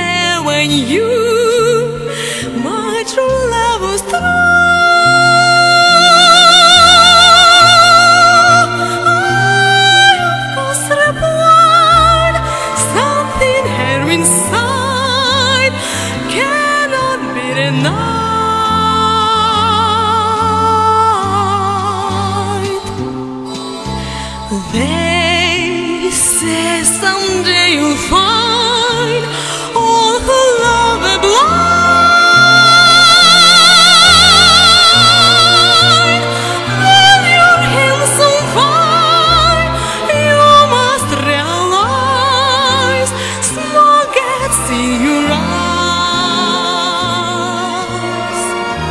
hair when you, my true love, was through. Inside cannot be denied. They say someday you'll find all who love are blind. When you're handsome fine, you must realize small gets in your eyes.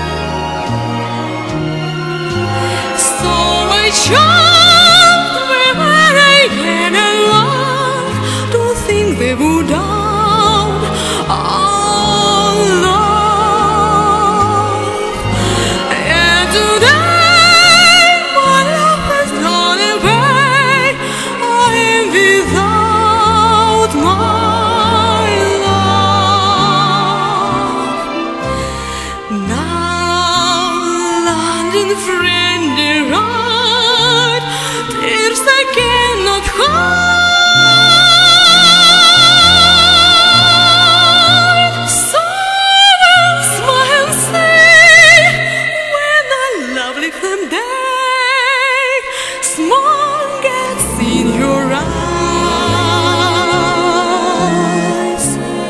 So I jumped where I can and love. Don't think they would doubt our love. And today my love has gone away. I am without my love. Now London friend arrived, tears I cannot hide. So I'll smile and say, when a lovely firm day, small gets in your eyes.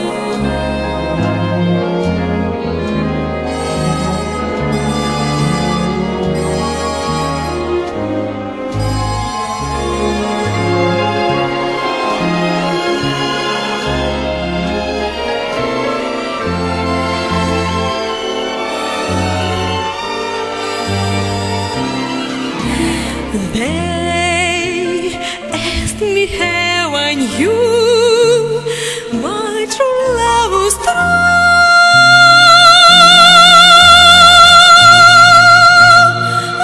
They asked me how I knew my true love was true.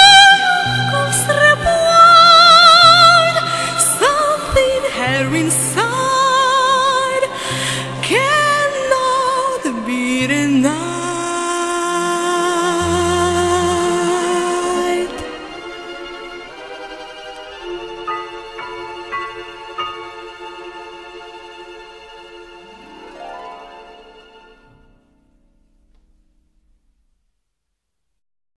I of course replied, something here inside